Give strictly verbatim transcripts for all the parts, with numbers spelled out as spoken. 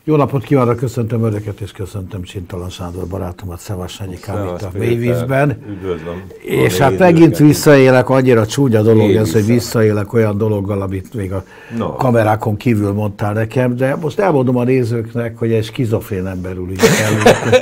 Jó napot kívánok, köszöntöm Önöket, és köszöntöm Csintalan Sándor barátomat, Szevass Sanyikám itt a mélyvízben. Üdvözlöm. És hát megint visszaélek, annyira csúnya dolog ez, hogy visszaélek olyan dologgal, amit még a no. kamerákon kívül mondtál nekem, de most elmondom a nézőknek, hogy egy skizofrén emberül is előtt.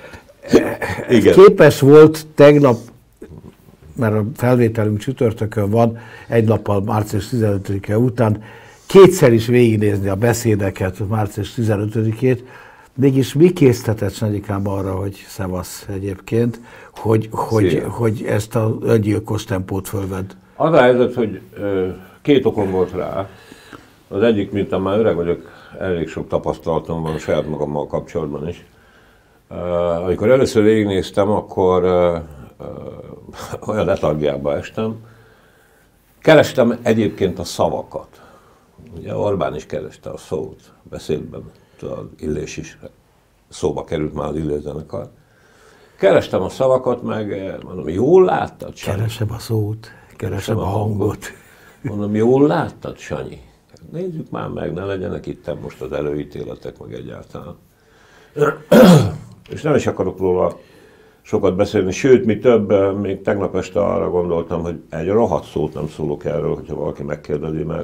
Képes volt tegnap, mert a felvételünk csütörtökön van, egy nappal március tizenötödike után, kétszer is végignézni a beszédeket, március tizenötödikét, mégis mi késztetett Sanyikám arra, hogy szevasz egyébként, hogy, hogy, hogy ezt a öngyilkos tempót fölvedd? Az a helyzet, hogy két okom volt rá. Az egyik, mint már öreg vagyok, elég sok tapasztalatom van saját magammal kapcsolatban is. Amikor először végignéztem, akkor olyan letargiába estem. Kerestem egyébként a szavakat. Ugye Orbán is kereste a szót, beszédben, az Illés is szóba került már az Illés zenekar. Kerestem a szavakat, meg mondom, jól láttad, Sanyi? Keresem a szót, keresem, keresem a hangot. Mondom, jól láttad, Sanyi? Nézzük már meg, ne legyenek itt most az előítéletek, meg egyáltalán. És nem is akarok róla sokat beszélni, sőt, mi több, még tegnap este arra gondoltam, hogy egy rohadt szót nem szólok erről, hogyha valaki megkérdezi, mert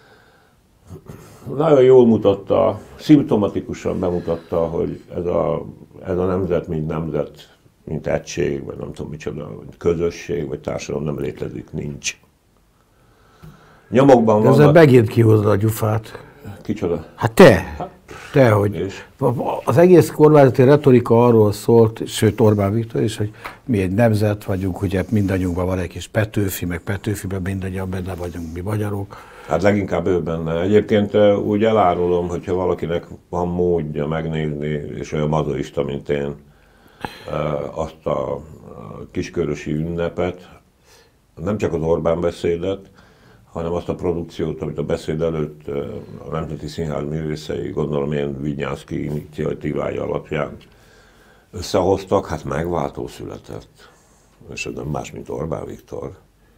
nagyon jól mutatta, szimptomatikusan bemutatta, hogy ez a, ez a nemzet, mint nemzet, mint egység, vagy nem tudom micsoda, vagy közösség, vagy társadalom nem létezik, nincs. Nyomokban van. Ezzel megint kihozod a gyufát. Kicsoda? Hát te! Te, hogy és? Az egész kormányzati retorika arról szólt, sőt Orbán Viktor is, hogy mi egy nemzet vagyunk, ugye mindannyiunkban van egy kis Petőfi, meg Petőfiben mindannyian benne vagyunk mi magyarok. Hát leginkább ő benne. Egyébként úgy elárulom, hogyha valakinek van módja megnézni, és olyan mazoista, mint én, azt a kiskörösi ünnepet, nem csak az Orbán beszédet, hanem azt a produkciót, amit a beszéd előtt a Nemzeti Színház művészei, gondolom ilyen Vinyánszky iniciatívája alapján összehoztak, hát megváltó született. És ez nem más, mint Orbán Viktor.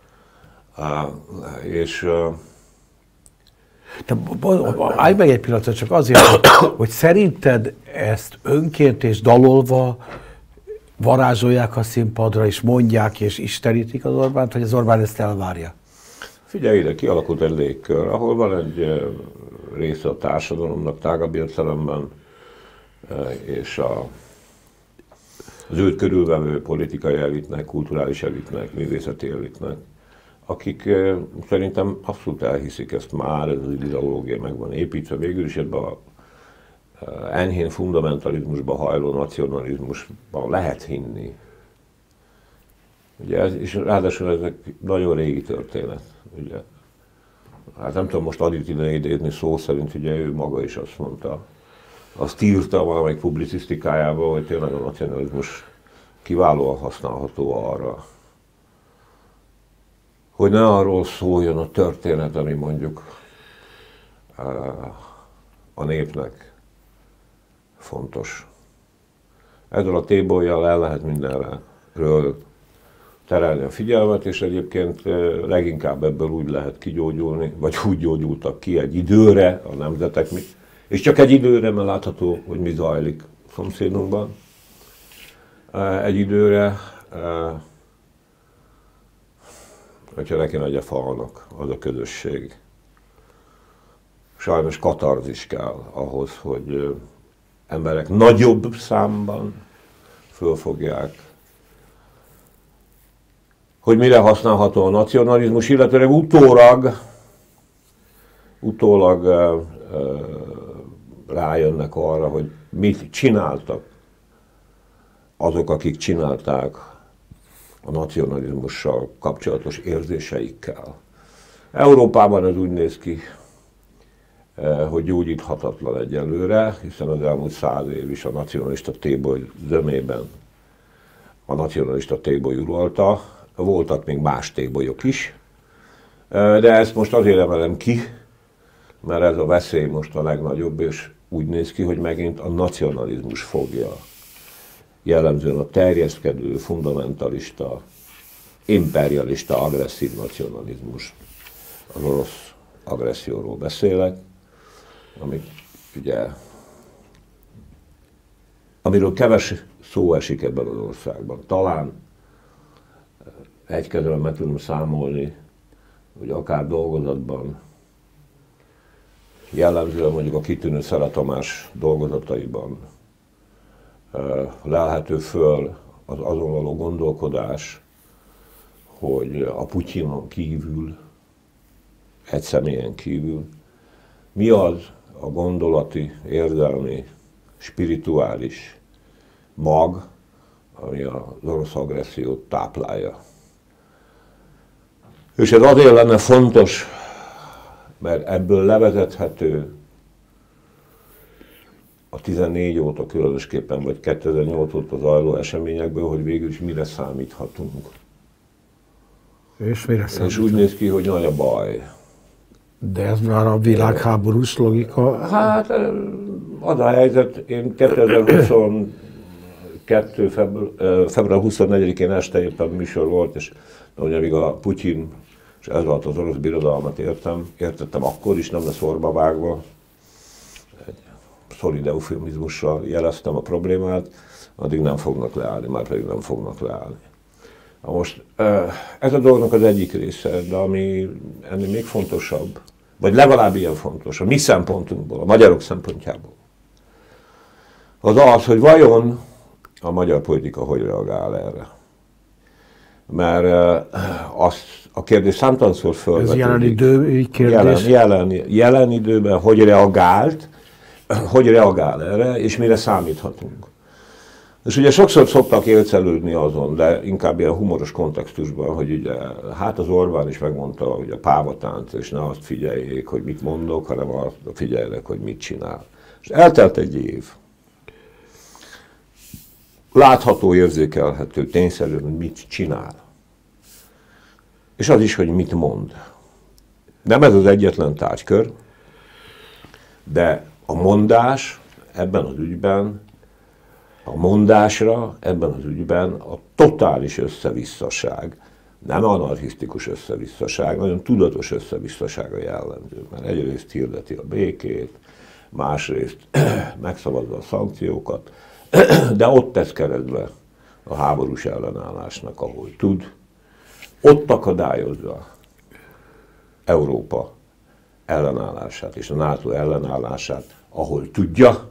És De állj meg egy pillanatra, csak azért, hogy szerinted ezt önként és dalolva varázsolják a színpadra, és mondják, és istenítik az Orbánt, hogy az Orbán ezt elvárja? Figyelj ide, kialakult egy légkör, ahol van egy része a társadalomnak tágabb értelemben, és a, az őt körülvevő politikai elitnek, kulturális elitnek, művészeti elitnek, akik szerintem abszolút elhiszik ezt már, ez az ideológia meg van építve, végül is ebben a enyhén fundamentalizmusba hajló nacionalizmusban lehet hinni. Ugye ez, és ráadásul ezek nagyon régi történet. Ugye. Hát nem tudom most Adit ide idézni szó szerint, ugye ő maga is azt mondta, azt írta valamelyik publicisztikájában, hogy tényleg a nacionalizmus kiválóan használható arra, hogy ne arról szóljon a történet, ami mondjuk a népnek fontos. Ezzel a tébolyjal el lehet mindenről terelni a figyelmet, és egyébként leginkább ebből úgy lehet kigyógyulni, vagy úgy gyógyultak ki egy időre a nemzetek, és csak egy időre, mert látható, hogy mi zajlik a szomszédunkban. Egy időre, hogyha neki megy a falnak, az a közösség. Sajnos katarzis kell ahhoz, hogy emberek nagyobb számban fölfogják, hogy mire használható a nacionalizmus, illetve utólag, utólag uh, uh, rájönnek arra, hogy mit csináltak azok, akik csinálták a nacionalizmussal kapcsolatos érzéseikkel. Európában ez úgy néz ki, uh, hogy gyógyíthatatlan egyelőre, hiszen az elmúlt száz év is a nacionalista téboly zömében a nacionalista téboly uralta. Voltak még más tébolyok is, de ezt most azért emelem ki, mert ez a veszély most a legnagyobb, és úgy néz ki, hogy megint a nacionalizmus fogja, jellemzően a terjeszkedő, fundamentalista, imperialista, agresszív nacionalizmus, az orosz agresszióról beszélek, amit ugye amiről keves szó esik ebben az országban. Talán egy kezről meg tudom számolni, hogy akár dolgozatban, jellemzően mondjuk a kitűnő Szele Tamás dolgozataiban lelhető föl az azon való gondolkodás, hogy a Putyinon kívül, egy személyen kívül, mi az a gondolati, érzelmi, spirituális mag, ami az orosz agressziót táplálja. És ez azért lenne fontos, mert ebből levezethető a tizennégy óta különösképpen, vagy kétezer-nyolc óta zajló eseményekből, hogy végül is mire számíthatunk. És mire számíthatunk? És úgy néz ki, hogy nagy a baj. De ez már a világháborús logika? Hát az a helyzet, én kétezer-huszonkettő. február huszonnegyedikén este éppen műsor volt, és ahogy amíg a Putyin, és ez volt az orosz birodalmat értem, értettem akkor is, nem lesz orba vágva. Egy szolid eufemizmussal jeleztem a problémát, addig nem fognak leállni, már pedig nem fognak leállni. Na most ez a dolognak az egyik része, de ami ennél még fontosabb, vagy legalább ilyen fontos, a mi szempontunkból, a magyarok szempontjából, az az, hogy vajon a magyar politika hogy reagál erre. Mert azt a kérdés számtalanszor fölvetődik. Ez jelen idő kérdés? Jelen, jelen, jelen időben hogy reagált, hogy reagál erre, és mire számíthatunk. És ugye sokszor szoktak élcelődni azon, de inkább ilyen humoros kontextusban, hogy ugye, hát az Orbán is megmondta, hogy a pávatánc, és ne azt figyeljék, hogy mit mondok, hanem azt figyeljenek, hogy mit csinál. És eltelt egy év. Látható, érzékelhető, tényszerűen, hogy mit csinál. És az is, hogy mit mond. Nem ez az egyetlen tárgykör, de a mondás ebben az ügyben, a mondásra ebben az ügyben a totális összevisszaság, nem anarchisztikus összevisszaság, nagyon tudatos összevisszaság a jellemző. Mert egyrészt hirdeti a békét, másrészt megszavazza a szankciókat, de ott tesz keresztbe a háborús ellenállásnak, ahol tud, ott akadályozza Európa ellenállását és a NATO ellenállását, ahol tudja,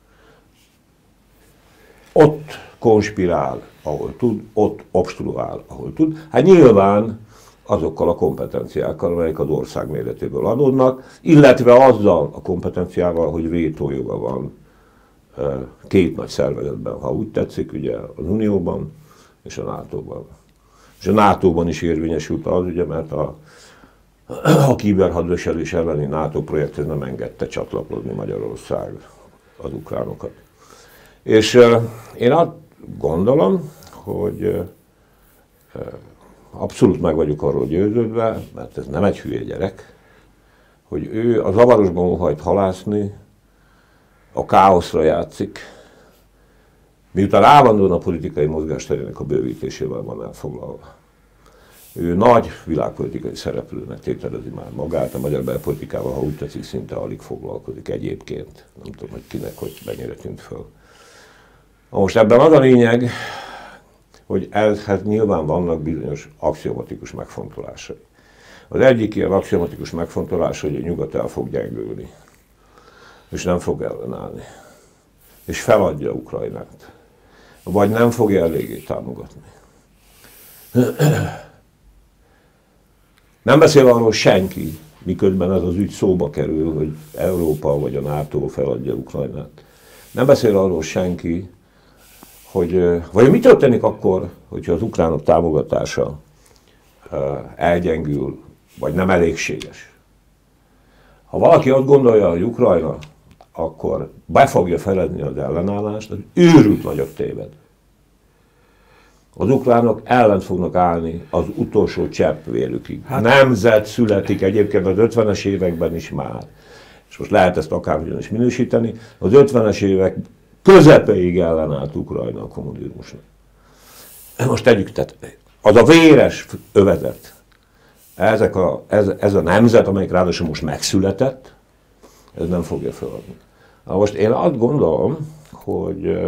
ott konspirál, ahol tud, ott obstruál, ahol tud. Hát nyilván azokkal a kompetenciákkal, amelyek az ország méretéből adódnak, illetve azzal a kompetenciával, hogy vétójoga van két nagy szervezetben, ha úgy tetszik, ugye az Unióban és a nátóban. És a nátóban is érvényesült az, ugye, mert a, a kiberhadviselés elleni NATO projekthez nem engedte csatlakozni Magyarország az ukránokat. És uh, én azt gondolom, hogy uh, abszolút meg vagyok arról győződve, mert ez nem egy hülye gyerek, hogy ő a zavarosban óhajt halászni, a káoszra játszik, miután állandóan a politikai mozgásterének a bővítésével van elfoglalva. Ő nagy világpolitikai szereplőnek tételezi már magát, a magyar belpolitikával, ha úgy tetszik, szinte alig foglalkozik egyébként. Nem tudom, hogy kinek, hogy mennyire tűnt föl. Most ebben az a lényeg, hogy ehhez nyilván vannak bizonyos axiomatikus megfontolásai. Az egyik ilyen axiomatikus megfontolás, hogy a nyugat el fog gyengülni, és nem fog ellenállni, és feladja Ukrajnát, vagy nem fogja eléggé támogatni. Nem beszél arról senki, miközben ez az ügy szóba kerül, hogy Európa vagy a NATO feladja Ukrajnát. Nem beszél arról senki, hogy vagy mi történik akkor, hogyha az ukránok támogatása elgyengül, vagy nem elégséges. Ha valaki azt gondolja, hogy Ukrajna akkor be fogja feledni az ellenállást, az őrült nagyot téved. Az ukránok ellen fognak állni az utolsó csepp vérükig. Hát, nemzet születik egyébként az ötvenes években is már. És most lehet ezt akárhogyan is minősíteni. Az ötvenes évek közepeig ellenállt Ukrajna a kommunizmusnak. Most tegyük, tehát az a véres övezet, ezek a, ez, ez a nemzet, amelyik ráadásul most megszületett, ez nem fogja feladni. Na most én azt gondolom, hogy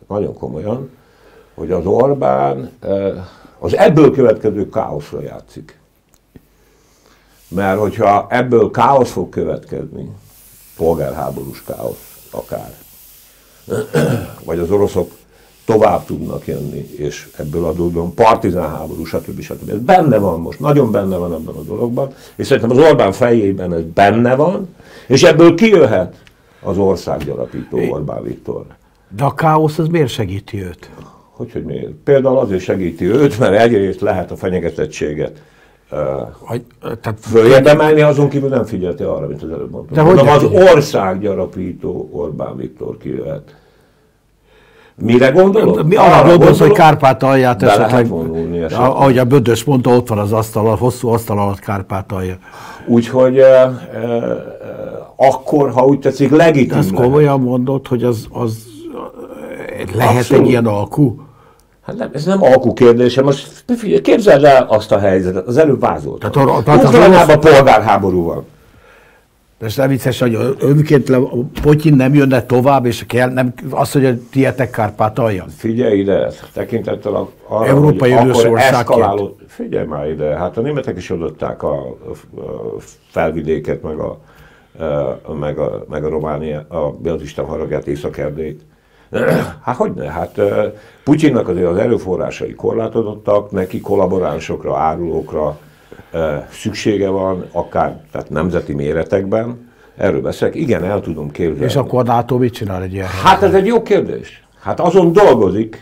nagyon komolyan, hogy az Orbán az ebből következő káoszra játszik. Mert hogyha ebből káosz fog következni, polgárháborús káosz akár, vagy az oroszok tovább tudnak jönni, és ebből adódóan partizán háború, stb. stb. Ez benne van most, nagyon benne van ebben a dologban, és szerintem az Orbán fejében ez benne van, és ebből kijöhet az országgyarapító Orbán Viktor. De a káosz az miért segíti őt? Hogy, hogy miért? Például azért segíti őt, mert egyrészt lehet a fenyegetettséget uh, följebb emelni, azon kívül nem figyelte arra, mint az előbb mondtam. De Mondom, az országgyarapító Orbán Viktor kijöhet. Mire gondolok? Mi arra gondolsz, hogy Kárpátalját esetleg, esetleg, ahogy a Bödös mondta, ott van az asztal, a hosszú asztal alatt Kárpátalja. Úgyhogy e, e, akkor, ha úgy tetszik, legitim. Ezt komolyan mondod, hogy az, az lehet Abszolút. Egy ilyen alkú? Hát nem, ez nem alkú kérdése. Most figyelj, képzeld el azt a helyzetet, az előbb vázoltam. Ukrajnában polgárháború van. De ez nem vicces, hogy önként Potyin nem jönne tovább, és kell, nem, azt, hogy tietek Kárpátalja. Figyelj ide, tekintettel arra, Európai hogy akkor eszkaláló... Figyelj már ide, hát a németek is adották a, a felvidéket, meg a, a, meg a, meg a Románia, a az Isten haragját, Észak-Erdélyt. Hát hogyne, hát Putyinnak azért az erőforrásai korlátozottak, neki kollaboránsokra, árulókra szüksége van, akár tehát nemzeti méretekben, erről beszélek, igen, el tudom képzelni. És akkor a NATO mit csinál egy ilyen? Hát ez egy jó kérdés. Hát azon dolgozik,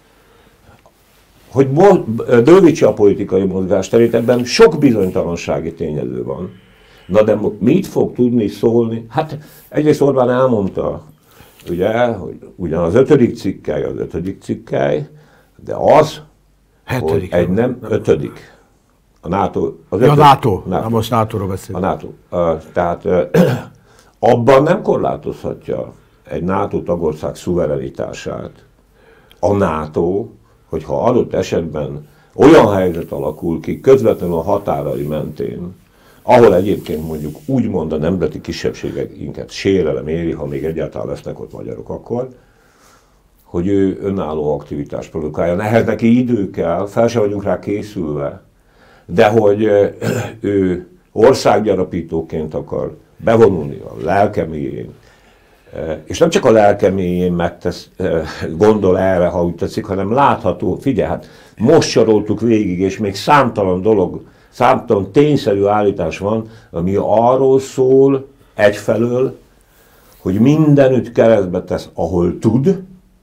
hogy bővítse a politikai mozgásterét, ebben sok bizonytalansági tényező van. Na de mit fog tudni szólni? Hát egyrészt Orbán elmondta, ugye, hogy ugyan az ötödik cikkely az ötödik cikkely, de az, hetedik, hogy egy nem, nem ötödik. A NATO. Az ja, NATO. NATO. Na most nátóról beszélünk. A NATO. Uh, tehát uh, abban nem korlátozhatja egy NATO tagország szuverenitását a NATO, hogyha adott esetben olyan helyzet alakul ki közvetlenül a határai mentén, ahol egyébként mondjuk úgymond a nemzeti kisebbségeinket sérelem éri, ha még egyáltalán lesznek ott magyarok akkor, hogy ő önálló aktivitást produkálja. Ehhez neki idő kell, fel se vagyunk rá készülve, de hogy ő országgyarapítóként akar bevonulni a lelkeméjén, és nem csak a lelkeméjén megtesz, gondol erre, ha úgy tetszik, hanem látható, figyelj, hát most soroltuk végig, és még számtalan dolog, számtalan tényszerű állítás van, ami arról szól egyfelől, hogy mindenütt keresztbe tesz, ahol tud,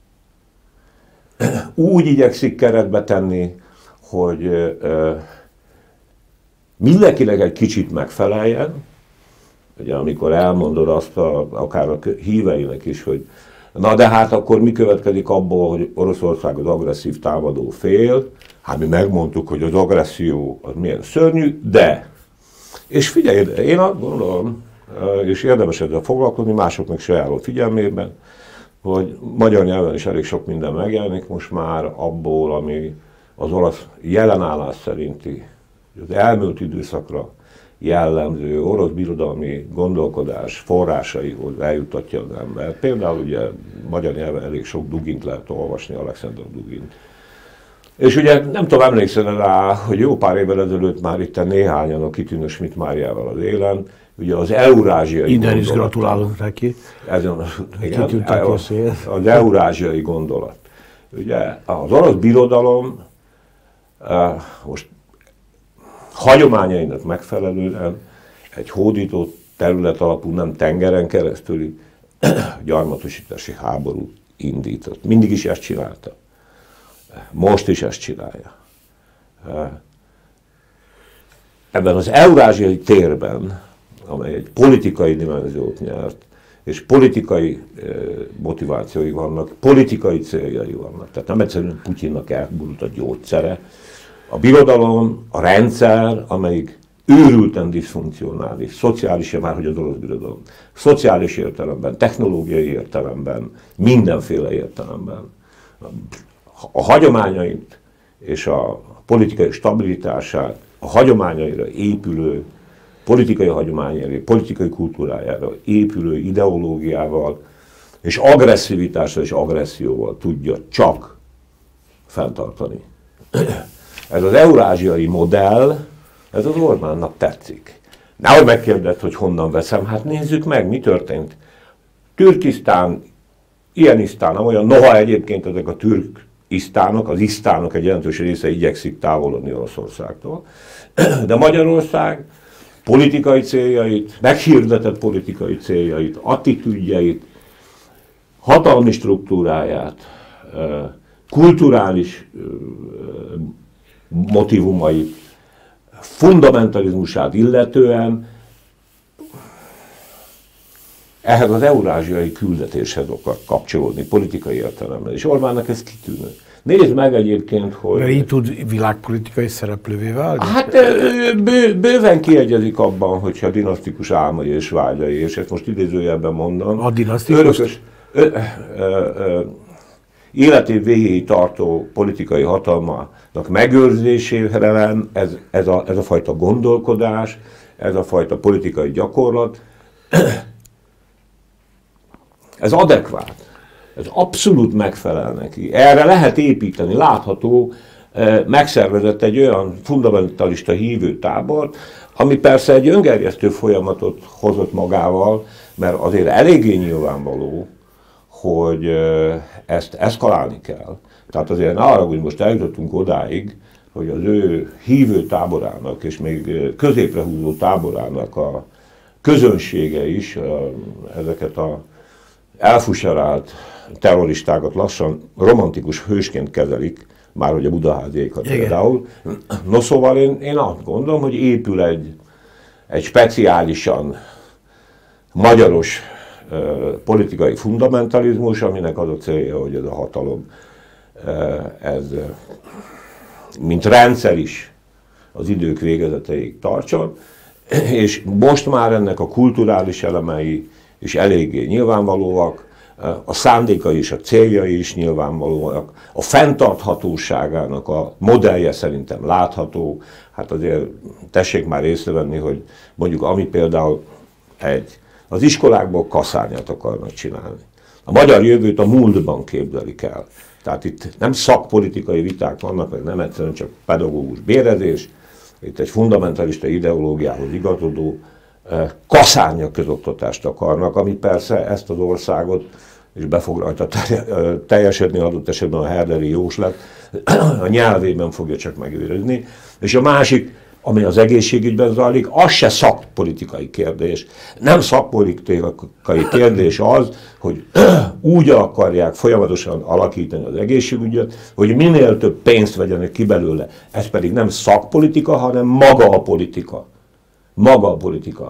úgy igyekszik keresztbe tenni, hogy mindenkinek egy kicsit megfeleljen, ugye, amikor elmondod azt a, akár a híveinek is, hogy na de hát akkor mi következik abból, hogy Oroszország az agresszív támadó fél, hát mi megmondtuk, hogy az agresszió az milyen szörnyű, de, és figyelj, én azt gondolom, és érdemes ezzel foglalkozni, másoknak se ajánlom figyelmében, hogy magyar nyelven is elég sok minden megjelenik most már abból, ami az olasz jelenállás szerinti, az elmúlt időszakra jellemző orosz birodalmi gondolkodás forrásaihoz eljutatja az ember. Például ugye magyar nyelven elég sok Dugint lehet olvasni, Alexander Dugint. És ugye nem tudom, emlékszel rá, hogy jó pár évvel ezelőtt már itt néhányan a kitűnő Schmidt Máriával az élen, ugye az eurázsiai Innen is gratulálunk neki. Ezen, igen, az, az eurázsiai gondolat. Ugye az orosz birodalom most hagyományainak megfelelően egy hódító terület alapú, nem tengeren keresztüli gyarmatosítási háborút indított. Mindig is ezt csinálta. Most is ezt csinálja. Ebben az eurázsiai térben, amely egy politikai dimenziót nyert, és politikai motivációi vannak, politikai céljai vannak. Tehát nem egyszerűen Putyinnak elborult a gyógyszere. A birodalom, a rendszer, amelyik őrülten diszfunkcionális, szociális, már hogy az orosz birodalom, szociális értelemben, technológiai értelemben, mindenféle értelemben. A hagyományait és a politikai stabilitását, a hagyományaira épülő, politikai hagyományaira, politikai kultúrájára épülő ideológiával és agresszivitással és agresszióval tudja csak fenntartani. Ez az eurázsiai modell, ez az Orbánnak tetszik. Nehogy megkérdezd, hogy honnan veszem, hát nézzük meg, mi történt. Türkisztán, Ienisztán, olyan, noha egyébként ezek a türkisztánok, az isztánok egy jelentős része igyekszik távolodni Oroszországtól, de Magyarország politikai céljait, meghirdetett politikai céljait, attitűdjeit, hatalmi struktúráját, kulturális motivumait, fundamentalizmusát illetően ehhez az eurázsiai küldetéshez akar kapcsolódni politikai értelemben. És Orbánnak ez kitűnő. Nézd meg egyébként, hogy... Mert így tud világpolitikai szereplővé válni? Hát bő, bőven kiegyezik abban, hogyha dinasztikus álmai és vágyai, és ezt most idézőjelben mondom. A dinasztikus? Örökös, ö, ö, ö, életév végéig tartó politikai hatalmának megőrzésére ez, ez, a, ez a fajta gondolkodás, ez a fajta politikai gyakorlat, ez adekvát, ez abszolút megfelel neki. Erre lehet építeni, látható, megszervezett egy olyan fundamentalista hívőtábort, ami persze egy öngerjesztő folyamatot hozott magával, mert azért eléggé nyilvánvaló, hogy ezt eszkalálni kell. Tehát azért ne arra, hogy most eljutottunk odáig, hogy az ő hívő táborának és még középre húzó táborának a közönsége is ezeket a elfuserált terroristákat lassan romantikus hősként kezelik, már hogy a budaháziékat például. No szóval én, én azt gondolom, hogy épül egy, egy speciálisan magyaros uh, politikai fundamentalizmus, aminek az a célja, hogy ez a hatalom, uh, ez uh, mint rendszer is az idők végezeteig tartson, és most már ennek a kulturális elemei is eléggé nyilvánvalóak, a szándékai és a céljai is nyilvánvalóak, a fenntarthatóságának a modellje szerintem látható. Hát azért tessék már észrevenni, hogy mondjuk ami például egy, az iskolákból kaszárnyát akarnak csinálni. A magyar jövőt a múltban képzelik el. Tehát itt nem szakpolitikai viták vannak, meg nem egyszerűen csak pedagógus bérezés, itt egy fundamentalista ideológiához igazodó kaszárnya közoktatást akarnak, ami persze ezt az országot, és be fog rajta teljesedni, adott esetben a herderi jóslat, a nyelvében fogja csak megőrizni. És a másik, ami az egészségügyben zajlik, az se szakpolitikai kérdés. Nem szakpolitikai kérdés az, hogy úgy akarják folyamatosan alakítani az egészségügyet, hogy minél több pénzt vegyenek ki belőle. Ez pedig nem szakpolitika, hanem maga a politika. Maga a politika.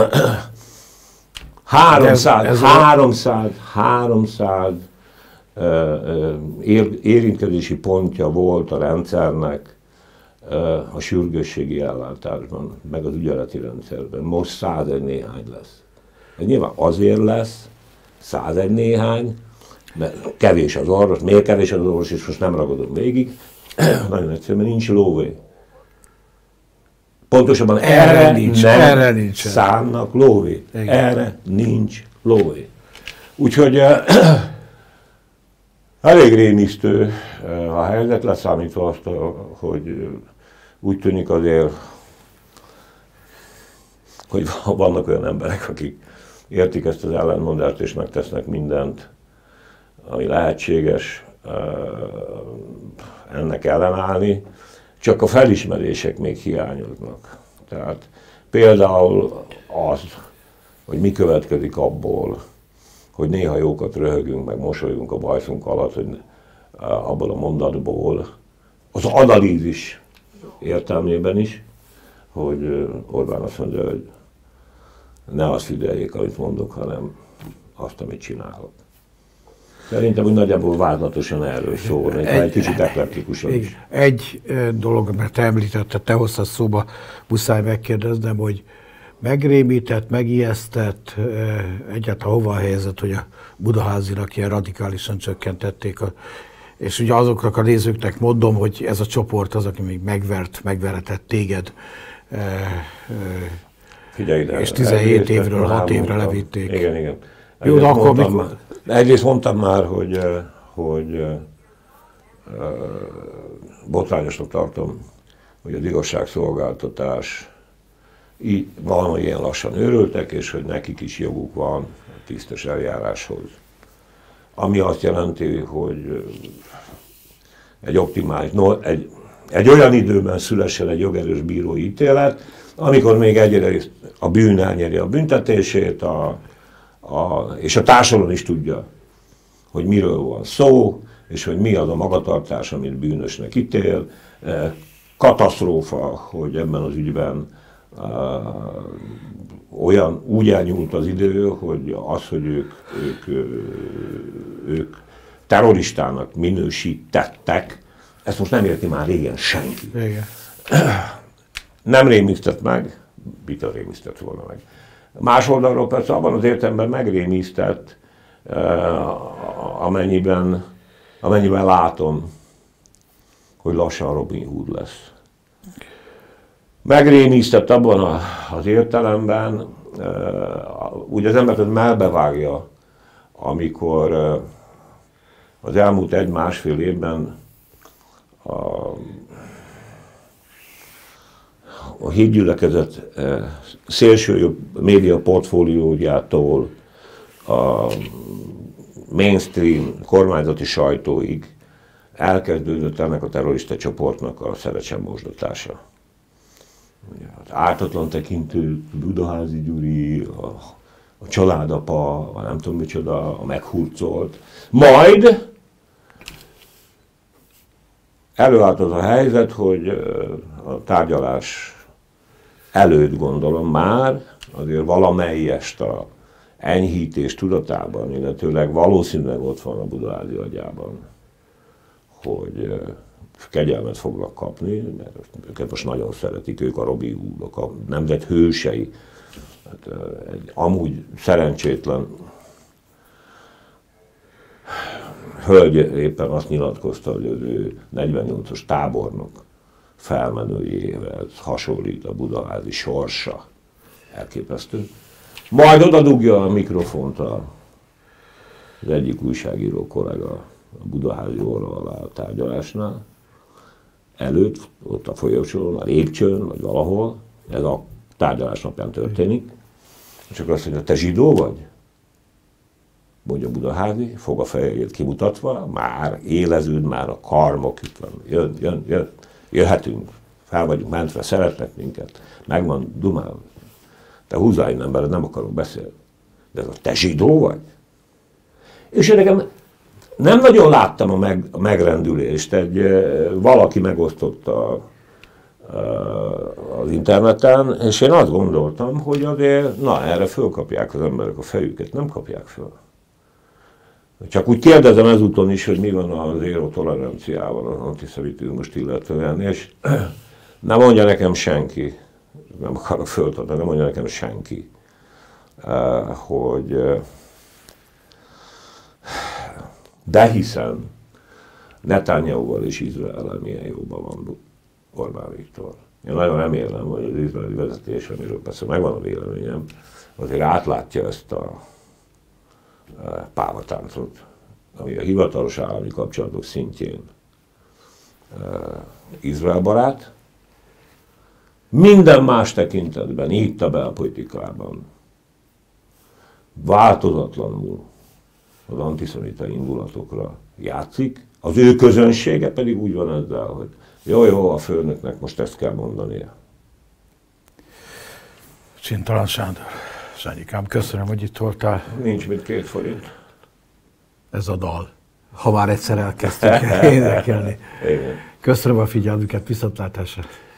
háromszáz, ez, ez háromszáz, háromszáz uh, ér, érintkezési pontja volt a rendszernek uh, a sürgősségi ellátásban, meg az ügyeleti rendszerben. Most százegy néhány lesz. Ez nyilván azért lesz százegy néhány, mert kevés az orvos. Miért kevés az orvos, és most nem ragadom végig. Nagyon egyszerűen, mert nincs lóvé. Pontosabban erre, erre nincs, nem erre nincs. Szánnak lóvét. Igen. Erre nincs lóvé. Úgyhogy uh, elég rémisztő uh, a helyzet, leszámítva azt, uh, hogy uh, úgy tűnik azért, hogy vannak olyan emberek, akik értik ezt az ellentmondást és megtesznek mindent, ami lehetséges uh, ennek ellenállni. Csak a felismerések még hiányoznak. Tehát például az, hogy mi következik abból, hogy néha jókat röhögünk, meg mosolyunk a bajszunk alatt, hogy abból a mondatból, az analízis értelmében is, hogy Orbán azt mondja, hogy ne azt figyeljék, amit mondok, hanem azt, amit csinálok. Szerintem úgy nagyjából vázlatosan erről szól, egy, egy kicsit eklektikusod is. Egy dolog, mert te említetted, te hoztad szóba, muszáj megkérdeznem, hogy megrémített, megijesztett, egyáltalán hova helyezett, hogy a Budaházinak ilyen radikálisan csökkentették, a, és ugye azoknak a nézőknek mondom, hogy ez a csoport az, aki még megvert, megveretett téged, e, e, Figyelj ide, és tizenhét évről hat évre levitték. Igen, igen. Jó, de akkor mikor? Már, egyrészt mondtam már, hogy, hogy botrányosnak tartom, hogy az igazságszolgáltatás így valami ilyen lassan őröltek, és hogy nekik is joguk van a tisztes eljáráshoz. Ami azt jelenti, hogy egy optimális, no, egy, egy olyan időben szülessen egy jogerős bírói ítélet, amikor még egyrészt a bűn elnyeri a büntetését, a, a, és a társadalom is tudja, hogy miről van szó, és hogy mi az a magatartás, amit bűnösnek ítél. Katasztrófa, hogy ebben az ügyben uh, olyan úgy elnyúlt az idő, hogy az, hogy ők, ők, ők terroristának minősítettek, ezt most nem érti már régen senki. Igen. Nem rémisztett meg, mitől rémisztett volna meg. Más oldalról persze abban az értelemben megrémisztett, uh, amennyiben, amennyiben látom, hogy lassan Robin Hood lesz. Megrémisztett abban a, az értelemben, uh, úgy az embert melbevágja, amikor uh, az elmúlt egy-másfél évben a, a hídgyülekezet uh, szélső média portfóliójától a mainstream kormányzati sajtóig elkezdődött ennek a terrorista csoportnak a szerecsenmosdatása. Az ártatlan tekintő Budaházi Gyuri, a, a családapa, a nem tudom micsoda, a meghurcolt. Majd előállt az a helyzet, hogy a tárgyalás előtt gondolom már azért valamelyest a enyhítés tudatában, illetőleg valószínűleg ott van a Budaházi agyában, hogy kegyelmet fognak kapni, mert őket most nagyon szeretik, ők a Robin Hoodok, a nemzet hősei. Hát, egy amúgy szerencsétlen hölgy éppen azt nyilatkozta, hogy az ő negyvennyolcas tábornok felmenőjével hasonlít a budaházi sorsa. Elképesztő. Majd oda dugja a mikrofont a, az egyik újságíró kollega a budaházi óra alá a tárgyalásnál, előtt, ott a folyosón, a lépcsőn, vagy valahol, ez a tárgyalás napján történik, és akkor azt mondja, te zsidó vagy? Mondja Budaházi, fog a fejét kimutatva, már éleződ, már a karmok itt van, jön, jön, jön, jöhetünk, fel vagyunk mentve, szeretnek minket, megvan dumál. Te húzzál innen, mert nem akarok beszélni. De ez a te zsidó vagy? És én nekem nem nagyon láttam a, meg, a megrendülést. Egy, valaki megosztotta az interneten, és én azt gondoltam, hogy azért, na, erre fölkapják az emberek a fejüket, nem kapják föl. Csak úgy kérdezem ezúton is, hogy mi van az zéró toleranciával, az antiszemitizmust illetően, és nem mondja nekem senki, nem akarok föltartani, nem mondja nekem senki, hogy de hiszen Netanyahuval és Izraellel milyen jóban van Orbán Viktor. Én nagyon remélem, hogy az izraeli vezetés, amiről persze megvan a véleményem, azért átlátja ezt a pávatáncot, ami a hivatalos állami kapcsolatok szintjén Izrael barát. Minden más tekintetben, itt a belpolitikában változatlanul az antiszemita indulatokra játszik, az ő közönsége pedig úgy van ezzel, hogy jó, jó, a főnöknek most ezt kell mondania. Csintalan Sándor, Sanyikám, köszönöm, hogy itt voltál. Nincs mit két forint. Ez a dal, ha már egyszer elkezdtük énekelni. Köszönöm a figyelmüket, viszontlátásra.